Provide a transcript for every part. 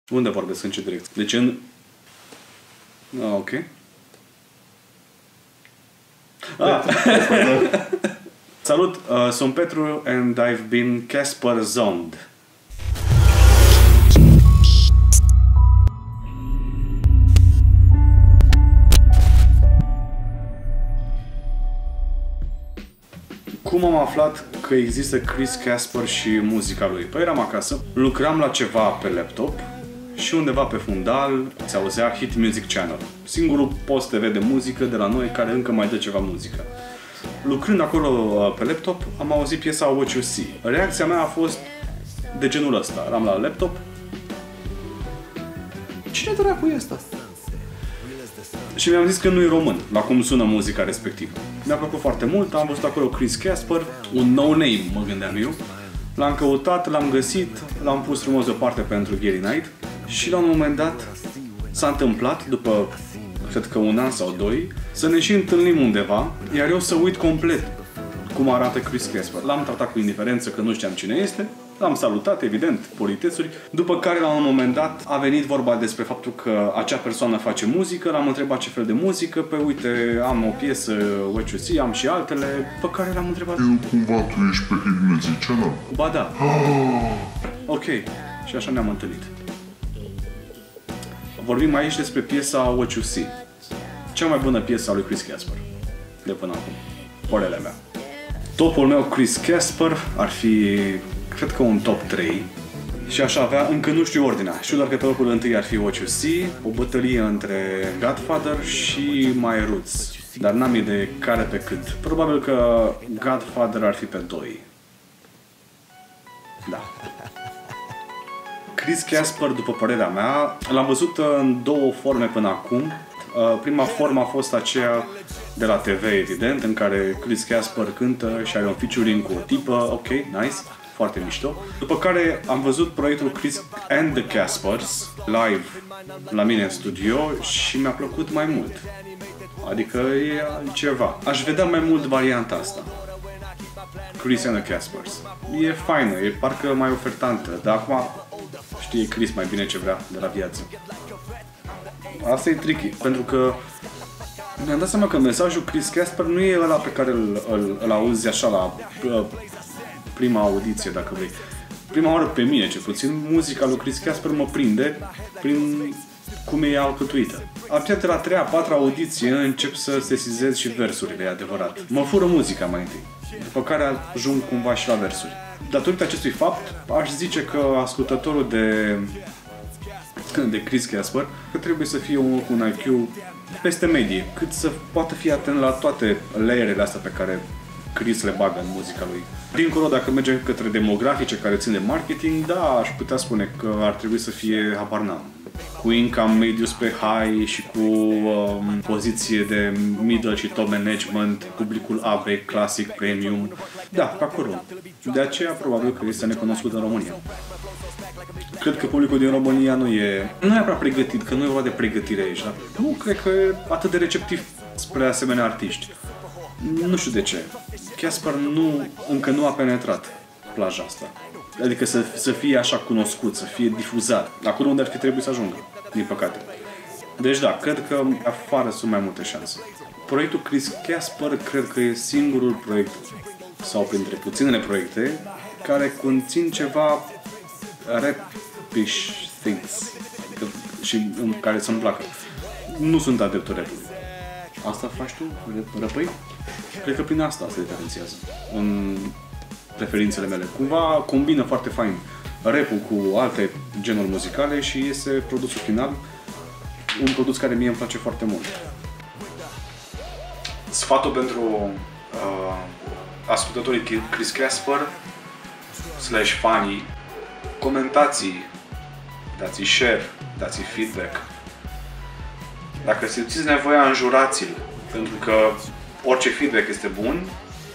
Unde vorbesc? În ce direcție? Deci în... ok. Salut, sunt Petru and I've been Casper zoned. Cum am aflat că există Chris Casper și muzica lui? Păi eram acasă, lucram la ceva pe laptop și undeva pe fundal se auzea Hit Music Channel, singurul post TV de muzică de la noi care încă mai dă ceva muzică. Lucrând acolo pe laptop, am auzit piesa What You See. Reacția mea a fost de genul ăsta. Eram la laptop. Cine dracu e ăsta? Și mi-am zis că nu e român, la cum sună muzica respectivă. Mi-a plăcut foarte mult, am văzut acolo Chris Casper, un no-name, mă gândeam eu. L-am căutat, l-am găsit, l-am pus frumos deoparte pentru Gary Night și la un moment dat s-a întâmplat, după cred că un an sau doi, să ne și întâlnim undeva, iar eu să uit complet cum arată Chris Casper. L-am tratat cu indiferență că nu știam cine este, l-am salutat, evident, politețuri, după care la un moment dat a venit vorba despre faptul că acea persoană face muzică, l-am întrebat ce fel de muzică, pe uite, am o piesă What You See, am și altele, pe care l-am întrebat... Eu cumva tu ești pe Hit Music Channel? Ba da. Ok, și așa ne-am întâlnit. Vorbim aici despre piesa What You See. Cea mai bună piesă a lui Chris Casper de până acum, părerea mea. Topul meu Chris Casper ar fi, cred că un top 3 și aș avea, încă nu știu ordinea, știu doar că pe locul întâi ar fi What You See, o bătălie între Godfather și My Roots, dar n-am idee care pe cât. Probabil că Godfather ar fi pe 2. Da. Chris Casper, după părerea mea, l-am văzut în două forme până acum. Prima formă a fost aceea de la TV, evident, în care Chris Casper cântă și are un featuring cu o tipă, ok, nice, foarte mișto. După care am văzut proiectul Chris and the Caspers live la mine în studio și mi-a plăcut mai mult. Adică e altceva. Aș vedea mai mult varianta asta. Chris and the Caspers. E faină, e parcă mai ofertantă, dar acum știe Chris mai bine ce vrea de la viață. Asta e tricky, pentru că mi-am dat seama că mesajul Chris Casper nu e ăla pe care îl auzi așa la prima audiție, dacă vrei. Prima oară pe mine, cel puțin, muzica lui Chris Casper mă prinde prin cum e alcătuită. Abia de la 3-a, 4-a audiție încep să sesizez și versurile, e adevărat. Mă fură muzica mai întâi, după care ajung cumva și la versuri. Datorită acestui fapt, aș zice că ascultătorul de Chris Casper, că trebuie să fie un IQ peste medie, cât să poată fi atent la toate layerele astea pe care Chris le bagă în muzica lui. Dincolo, dacă mergem către demografice care țin de marketing, da, aș putea spune că ar trebui să fie, habar n-am, cu income medius pe high și cu poziție de middle și top management, publicul AB, classic, premium, da, pe acolo. De aceea, probabil că este necunoscut în România. Cred că publicul din România nu e prea pregătit, că nu e vorba de pregătire aici, da? Nu cred că e atât de receptiv spre asemenea artiști. Nu știu de ce. Casper încă nu a penetrat plaja asta. Adică să fie așa cunoscut, să fie difuzat, acolo unde ar fi trebuit să ajungă, din păcate. Deci da, cred că afară sunt mai multe șanse. Proiectul Chris Casper cred că e singurul proiect, sau printre puținele proiecte, care conțin ceva rap-ish things și care să-mi placă. Nu sunt adeptul rap-ului. Asta faci tu? Răpăi? Cred că prin asta se diferențiază în preferințele mele. Cumva combină foarte fain rap-ul cu alte genuri muzicale și iese produsul final, un produs care mie îmi place foarte mult. Sfatul pentru ascultătorii Chris Casper / fanii: comentați, dați share, dați feedback. Dacă simțiți nevoia, înjurați-l, pentru că orice feedback este bun.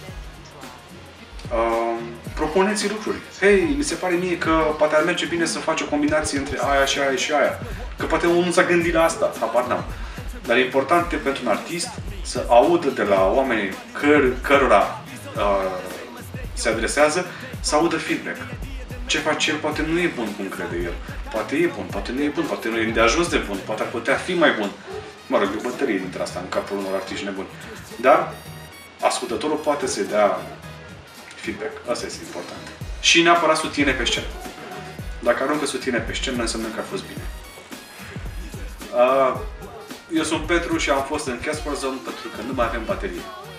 Propuneți lucruri. Hei, mi se pare mie că poate ar merge bine să faci o combinație între aia și aia și aia. Că poate unul nu s-a gândit la asta, habar n-am. Dar e important pentru un artist să audă de la oamenii cărora se adresează, să audă feedback. ce face el poate nu e bun cum crede el. Poate e bun, poate nu e bun, poate nu e de ajuns de bun, poate ar putea fi mai bun. Mă rog, e o bătărie dintre asta în capul unor artiști nebuni. Dar ascultătorul poate să-i dea feedback. Asta este important. Și neapărat sutiene pe scenă. Dacă aruncă sutiene pe scenă, înseamnă că a fost bine. Eu sunt Petru și am fost în Casper Zone pentru că nu mai avem baterie.